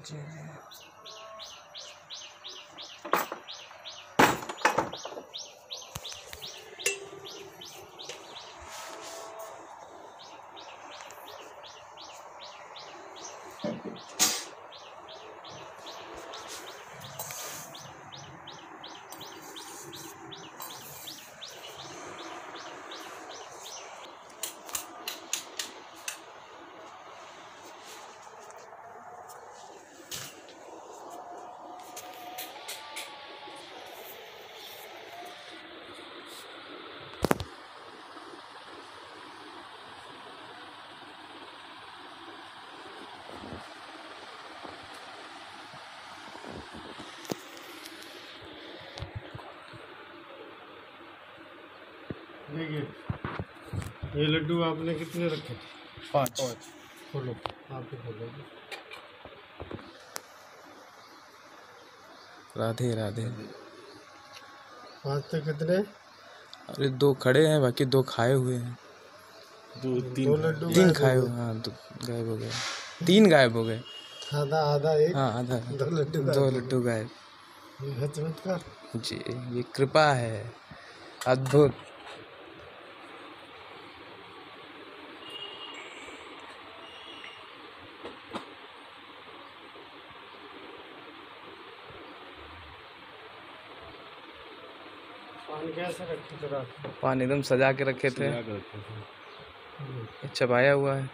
जी जी। देखिए ये लड्डू आपने कितने रखे थे? 5। खोलो, आप ही खोलो। राधे राधे। 5 थे कितने? अरे 2 खड़े हैं, बाकी 2 खाए हुए हैं। 2 लड्डू 3 गायब हो खाए हुए, गए। हाँ 2 गायब हो गए। 3 गायब हो गए। आधा आधा एक। हाँ आधा। 2 लड्डू 2 लड्डू गायब। ये है चमत्कार। जी, ये कृपा है, अद्भुत। पानी कैसे रखे थे रात में? पानी एकदम सजा के रखे थे, चबाया हुआ है।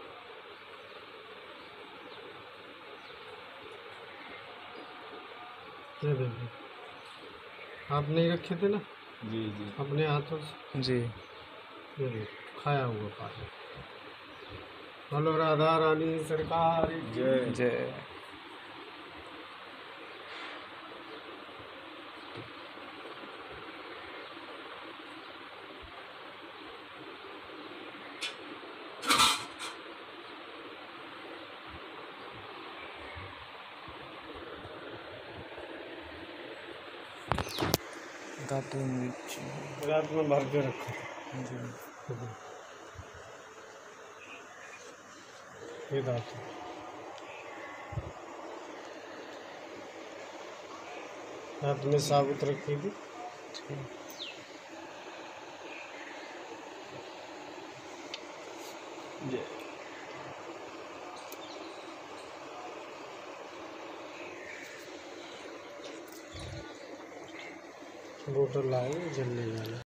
ये देखिए, आप नहीं रखे थे ना? जी जी। अपने हाथों से। जी। ये देखिए खाया हुआ पानी। बोलो राधा रानी सरकार की जय जय। दातून मिर्ची रात में भर के रखो। जी। ये दातून रात में साबुत रखी थी। जय। बोतल लाए जलने वाला।